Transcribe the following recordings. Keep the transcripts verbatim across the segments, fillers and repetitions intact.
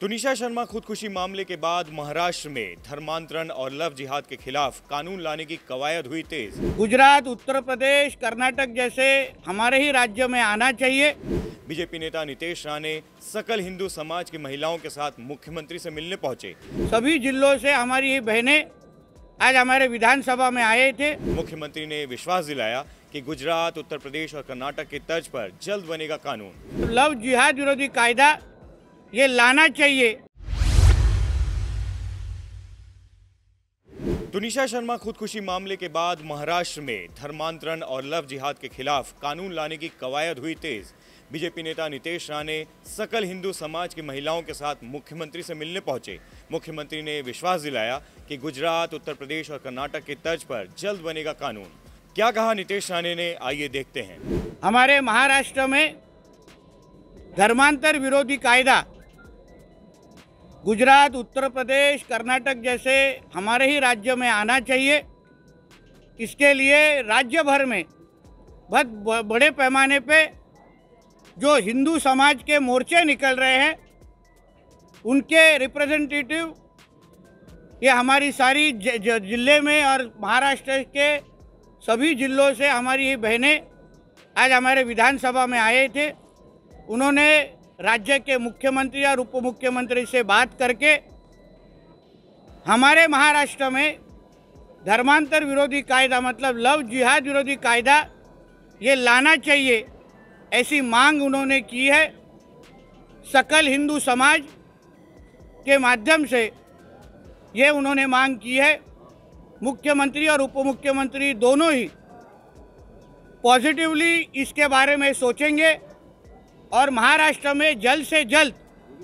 तुनिशा शर्मा खुदकुशी मामले के बाद महाराष्ट्र में धर्मांतरण और लव जिहाद के खिलाफ कानून लाने की कवायद हुई तेज। गुजरात, उत्तर प्रदेश, कर्नाटक जैसे हमारे ही राज्य में आना चाहिए। बीजेपी नेता नीतीश राणे सकल हिंदू समाज की महिलाओं के साथ मुख्यमंत्री से मिलने पहुंचे। सभी जिलों से हमारी ये बहनें आज हमारे विधानसभा में आए थे। मुख्यमंत्री ने विश्वास दिलाया कि गुजरात, उत्तर प्रदेश और कर्नाटक की तर्ज पर जल्द बनेगा कानून। लव जिहाद विरोधी कायदा ये लाना चाहिए। तुनिशा शर्मा खुदकुशी मामले के बाद महाराष्ट्र में धर्मांतरण और लव जिहाद के खिलाफ कानून लाने की कवायद हुई तेज। बीजेपी नेता नीतीश राणे सकल हिंदू समाज की महिलाओं के साथ मुख्यमंत्री से मिलने पहुंचे। मुख्यमंत्री ने विश्वास दिलाया कि गुजरात, उत्तर प्रदेश और कर्नाटक की तर्ज पर जल्द बनेगा कानून। क्या कहा नीतीश राणे ने, आइए देखते हैं। हमारे महाराष्ट्र में धर्मांतर विरोधी कायदा गुजरात, उत्तर प्रदेश, कर्नाटक जैसे हमारे ही राज्य में आना चाहिए। इसके लिए राज्य भर में बहुत बड़े पैमाने पे जो हिंदू समाज के मोर्चे निकल रहे हैं, उनके रिप्रेजेंटेटिव ये हमारी सारी जिले में और महाराष्ट्र के सभी जिलों से हमारी ये बहनें आज हमारे विधानसभा में आए थे। उन्होंने राज्य के मुख्यमंत्री और उप मुख्यमंत्री से बात करके हमारे महाराष्ट्र में धर्मांतर विरोधी कायदा मतलब लव जिहाद विरोधी कायदा ये लाना चाहिए, ऐसी मांग उन्होंने की है। सकल हिंदू समाज के माध्यम से ये उन्होंने मांग की है। मुख्यमंत्री और उप मुख्यमंत्री दोनों ही पॉजिटिवली इसके बारे में सोचेंगे और महाराष्ट्र में जल्द से जल्द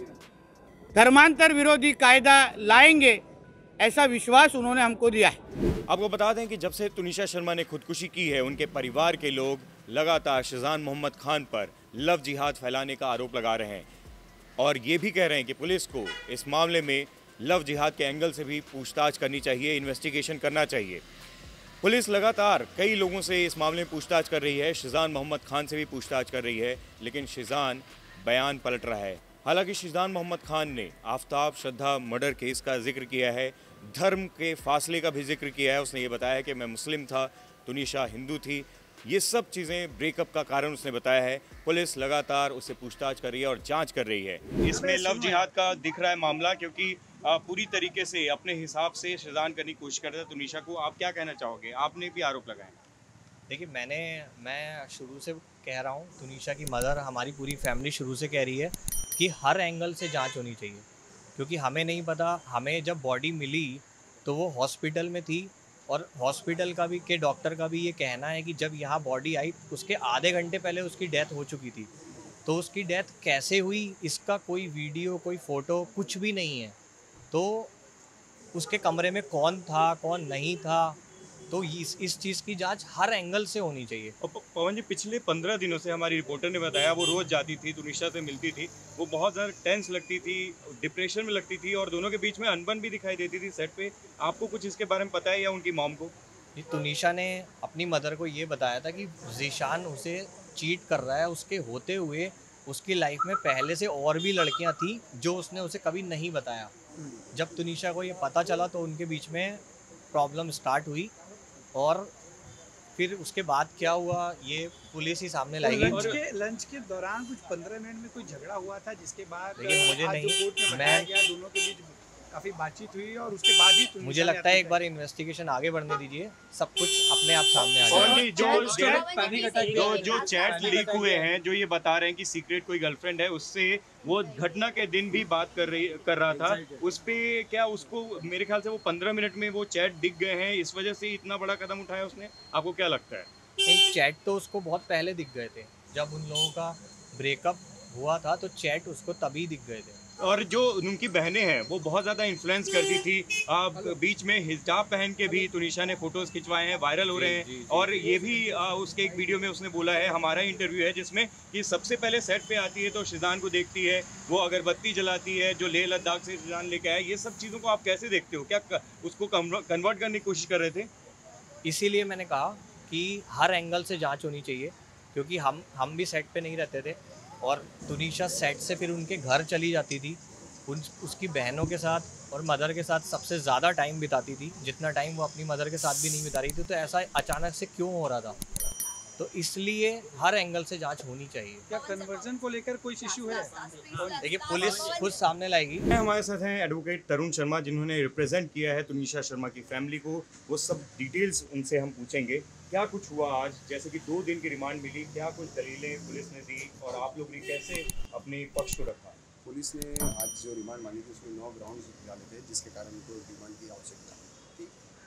धर्मांतर विरोधी कायदा लाएंगे, ऐसा विश्वास उन्होंने हमको दिया है। आपको बता दें कि जब से तुनिशा शर्मा ने खुदकुशी की है, उनके परिवार के लोग लगातार शिजान मोहम्मद खान पर लव जिहाद फैलाने का आरोप लगा रहे हैं और ये भी कह रहे हैं कि पुलिस को इस मामले में लव जिहाद के एंगल से भी पूछताछ करनी चाहिए, इन्वेस्टिगेशन करना चाहिए। पुलिस लगातार कई लोगों से इस मामले में पूछताछ कर रही है, शिजान मोहम्मद खान से भी पूछताछ कर रही है, लेकिन शिजान बयान पलट रहा है। हालांकि शिजान मोहम्मद खान ने आफ्ताब श्रद्धा मर्डर केस का जिक्र किया है, धर्म के फासले का भी जिक्र किया है। उसने ये बताया कि मैं मुस्लिम था, तुनिशा हिंदू थी। ये सब चीज़ें ब्रेकअप का कारण उसने बताया है। पुलिस लगातार उससे पूछताछ कर रही है और जांच कर रही है। इसमें लव जिहाद का दिख रहा है मामला, क्योंकि पूरी तरीके से अपने हिसाब से शिजान करने की कोशिश करता है तुनिशा को। आप क्या कहना चाहोगे? आपने भी आरोप लगाए। देखिए, मैंने मैं शुरू से कह रहा हूँ, तुनिशा की मदर, हमारी पूरी फैमिली शुरू से कह रही है कि हर एंगल से जांच होनी चाहिए, क्योंकि हमें नहीं पता। हमें जब बॉडी मिली तो वो हॉस्पिटल में थी और हॉस्पिटल का भी के डॉक्टर का भी ये कहना है कि जब यहाँ बॉडी आई उसके आधे घंटे पहले उसकी डेथ हो चुकी थी। तो उसकी डेथ कैसे हुई, इसका कोई वीडियो, कोई फ़ोटो कुछ भी नहीं है। तो उसके कमरे में कौन था, कौन नहीं था, तो इस इस चीज़ की जांच हर एंगल से होनी चाहिए। और पवन जी, पिछले पंद्रह दिनों से हमारी रिपोर्टर ने बताया वो रोज़ जाती थी, तुनिशा से मिलती थी, वो बहुत ज़्यादा टेंस लगती थी, डिप्रेशन में लगती थी और दोनों के बीच में अनबन भी दिखाई देती थी सेट पे। आपको कुछ इसके बारे में पता है या उनकी मॉम को? जी, तुनिशा ने अपनी मदर को ये बताया था कि ज़ीशान उसे चीट कर रहा है। उसके होते हुए उसकी लाइफ में पहले से और भी लड़कियाँ थी जो उसने उसे कभी नहीं बताया। जब तुनिशा को ये पता चला तो उनके बीच में प्रॉब्लम स्टार्ट हुई और फिर उसके बाद क्या हुआ ये पुलिस ही सामने लाएगी। लंच के लंच के दौरान कुछ पंद्रह मिनट में कोई झगड़ा हुआ था, जिसके बाद लेकिन मुझे नहीं, मैं गया, दोनों के बीच काफी बातचीत हुई और उसके बाद ही मुझे लगता है एक बार इन्वेस्टिगेशन आगे बढ़ने दीजिए, सब कुछ अपने आप सामने आ जाएगा। जो जो जो चैट लीक हुए हैं, जो ये बता रहे हैं कि सीक्रेट कोई गर्लफ्रेंड है, उससे वो घटना के दिन भी बात कर रही कर रहा था, उस पे क्या उसको मेरे ख्याल से वो पंद्रह मिनट में वो चैट दिख गए हैं, इस वजह से इतना बड़ा कदम उठाया उसने? आपको क्या लगता है? नहीं, चैट तो उसको बहुत पहले दिख गए थे। जब उन लोगों का ब्रेकअप हुआ था तो चैट उसको तभी दिख गए थे। और जो उनकी बहनें हैं वो बहुत ज़्यादा इन्फ्लुएंस करती थी। आ, बीच में हिजाब पहन के भी तुनिशा ने फ़ोटोज़ खिंचवाए हैं, वायरल हो रहे हैं। जी, जी, और ये भी आ, उसके एक वीडियो में उसने बोला है, हमारा इंटरव्यू है जिसमें कि सबसे पहले सेट पे आती है तो शिजान को देखती है, वो अगरबत्ती जलाती है जो लेह लद्दाख से शिजान लेके आए। ये सब चीज़ों को आप कैसे देखते हो? क्या उसको कन्वर्ट करने की कोशिश कर रहे थे? इसीलिए मैंने कहा कि हर एंगल से जाँच होनी चाहिए, क्योंकि हम हम भी सेट पे नहीं रहते थे और तुनिशा सेट से फिर उनके घर चली जाती थी। उन उसकी बहनों के साथ और मदर के साथ सबसे ज़्यादा टाइम बिताती थी, जितना टाइम वो अपनी मदर के साथ भी नहीं बिता रही थी। तो ऐसा अचानक से क्यों हो रहा था? तो इसलिए हर एंगल से जांच होनी चाहिए। क्या कन्वर्जन को लेकर कोई इशू है? देखिए, पुलिस खुद सामने लाएगी। हमारे साथ हैं एडवोकेट तरुण शर्मा, जिन्होंने रिप्रेजेंट किया है तुनिशा शर्मा की फैमिली को। वो सब डिटेल्स उनसे हम पूछेंगे, क्या कुछ हुआ आज, जैसे कि दो दिन की रिमांड मिली, क्या कुछ दलीलें पुलिस ने दी और आप लोग ने कैसे अपने पक्ष को रखा? पुलिस ने आज जो रिमांड मांगी थी उसमें नौ ग्राउंड डाले थे, जिसके कारण उनको रिमांड की आवश्यकता थी।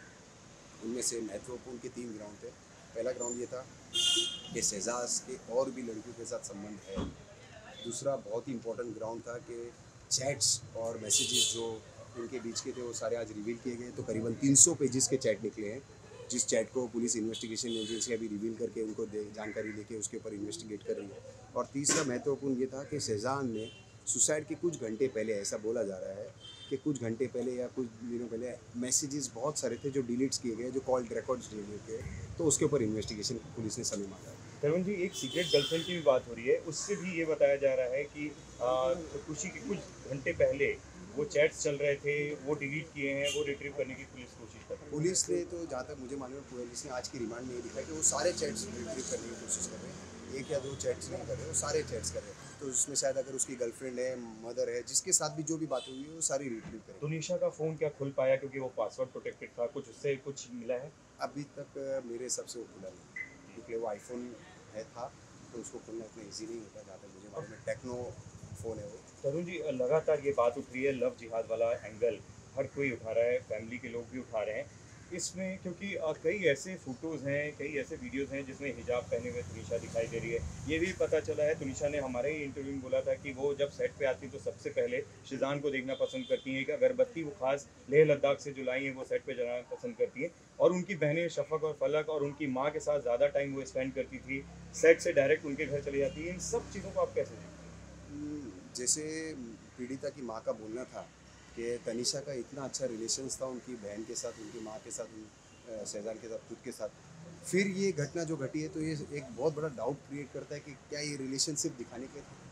उनमें से महत्वपूर्ण के तीन ग्राउंड थे। पहला ग्राउंड ये था कि शहजाद के और भी लड़कियों के साथ संबंध है। दूसरा बहुत ही इंपॉर्टेंट ग्राउंड था कि चैट्स और मैसेजेस जो उनके बीच के थे वो सारे आज रिवील किए गए। तो करीबन तीन सौ पेजेस के चैट निकले हैं, जिस चैट को पुलिस इन्वेस्टिगेशन एजेंसी अभी रिवील करके उनको दे जानकारी लेके उसके ऊपर इन्वेस्टिगेट कर रही है। और तीसरा महत्वपूर्ण ये था कि शहजाद ने सुसाइड के कुछ घंटे पहले, ऐसा बोला जा रहा है कि कुछ घंटे पहले या कुछ दिनों पहले मैसेजेस बहुत सारे थे जो डिलीट्स किए गए, जो कॉल रिकॉर्ड्स डिलीट किए, तो उसके ऊपर इन्वेस्टिगेशन पुलिस ने समय मांगा है। तरुण जी, एक सीक्रेट गर्लफ्रेंड की भी बात हो रही है, उससे भी ये बताया जा रहा है कि खुशी के कुछ घंटे पहले वो चैट्स चल रहे थे, वो डिलीट किए हैं, वो रिट्रीव करने की पुलिस कोशिश कर रही है। पुलिस ने तो जहाँ तक मुझे मालूम है, पुलिस ने आज की रिमांड में ये दिखा कि वो सारे चैट्स रिट्रीव करने की कोशिश कर रहे हैं। एक या दो चैट्स नहीं कर रहे, वो सारे चैट्स कर रहे हैं। तो उसमें शायद अगर उसकी गर्लफ्रेंड है, मदर है, जिसके साथ भी जो भी बात हुई है वो सारी रिट्रीव करें। तुनिशा का फ़ोन क्या खुल पाया, क्योंकि वो पासवर्ड प्रोटेक्टेड था, कुछ उससे कुछ मिला है? अभी तक मेरे हिसाब से वो खुला नहीं, क्योंकि वो आईफोन है था तो उसको खोलना इतना ईजी नहीं होता। जहाँ तक मुझे मालूम है टेक्नो फ़ोन है वो। तरुण जी, लगातार ये बात उठ रही है, लव जिहाद वाला एंगल हर कोई उठा रहा है, फैमिली के लोग भी उठा रहे हैं इसमें, क्योंकि कई ऐसे फ़ोटोज़ हैं, कई ऐसे वीडियोज़ हैं जिसमें हिजाब पहने हुए तुनिशा दिखाई दे रही है। ये भी पता चला है, तुनिशा ने हमारे ही इंटरव्यू में बोला था कि वो जब सेट पे आती तो सबसे पहले शिजान को देखना पसंद करती हैं, कि अगरबत्ती वो खास लेह लद्दाख से जो लाई हैं वो सेट पे जलाना पसंद करती हैं। और उनकी बहनें शफक और फलक और उनकी माँ के साथ ज़्यादा टाइम वो स्पेंड करती थी, सेट से डायरेक्ट उनके घर चली जाती है। इन सब चीज़ों को आप कैसे देखते हैं? जैसे पीड़िता की माँ का बोलना था कि तनिषा का इतना अच्छा रिलेशंस था उनकी बहन के साथ, उनकी माँ के साथ, शहजाद के साथ, खुद के साथ, फिर ये घटना जो घटी है तो ये एक बहुत बड़ा डाउट क्रिएट करता है कि क्या ये रिलेशनशिप दिखाने के थे।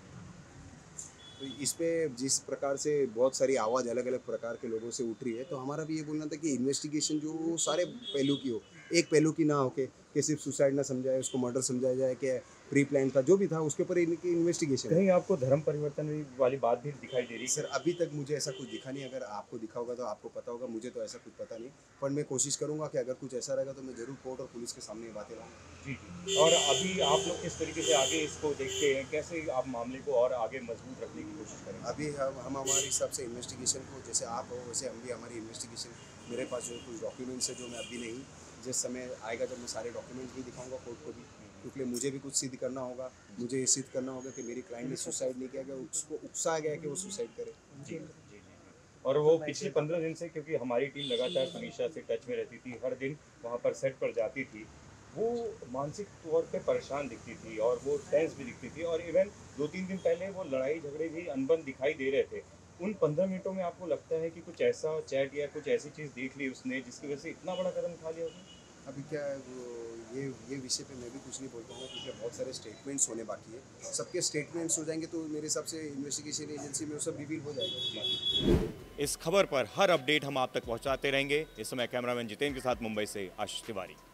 तो इस पे जिस प्रकार से बहुत सारी आवाज़ अलग अलग प्रकार के लोगों से उठ रही है, तो हमारा भी ये बोलना था कि इन्वेस्टिगेशन जो सारे पहलू की हो, एक पहलू की ना हो के कि सिर्फ सुसाइड ना समझाए, उसको मर्डर समझाया जाए, कि प्री प्लान था, जो भी था उसके ऊपर इनकी इन्वेस्टिगेशन। कहीं आपको धर्म परिवर्तन वाली बात भी दिखाई दे रही है? सर अभी तक मुझे ऐसा कुछ दिखा नहीं, अगर आपको दिखा होगा तो आपको पता होगा, मुझे तो ऐसा कुछ पता नहीं। पर मैं कोशिश करूँगा कि अगर कुछ ऐसा रहेगा तो मैं ज़रूर कोर्ट और पुलिस के सामने ये बातें लाऊंगा। जी जी। और अभी आप लोग किस तरीके से आगे इसको देखते हैं, कैसे आप मामले को और आगे मजबूत रखने की कोशिश करें? अभी हम हम हमारे हिसाब से इन्वेस्टिगेशन को, जैसे आप हो वैसे हम भी हमारी इन्वेस्टिगेशन, मेरे पास जो कुछ डॉक्यूमेंट्स है जो मैं अभी नहीं, जिस समय आएगा जब मैं सारे डॉक्यूमेंट्स भी दिखाऊंगा कोर्ट को भी, क्योंकि मुझे भी कुछ सिद्ध करना होगा। मुझे ये सिद्ध करना होगा कि मेरी क्लाइंट ने सुसाइड नहीं किया, उसको उकसाया गया कि वो सुसाइड करे। जी जी जी। और वो पिछले पंद्रह दिन से, क्योंकि हमारी टीम लगातार तुनिशा से टच में रहती थी, हर दिन वहाँ पर सेट पर जाती थी, वो मानसिक तौर पे परेशान दिखती थी और वो टेंस भी दिखती थी। और इवन दो तीन दिन पहले वो लड़ाई झगड़े भी अनबन दिखाई दे रहे थे। उन पंद्रह मिनटों में आपको लगता है कि कुछ ऐसा चैट या कुछ ऐसी चीज़ देख ली उसने जिसकी वजह से इतना बड़ा कदम उठा लिया उसने? अभी क्या है वो, ये ये विषय पे मैं भी कुछ नहीं बोल पाऊँगा, क्योंकि बहुत सारे स्टेटमेंट्स होने बाकी है। सबके स्टेटमेंट्स हो जाएंगे तो मेरे हिसाब से इन्वेस्टिगेशन एजेंसी में वो सब रिवील हो जाएगा। इस खबर पर हर अपडेट हम आप तक पहुंचाते रहेंगे। इस समय कैमरामैन जितेंद्र के साथ मुंबई से आशीष तिवारी।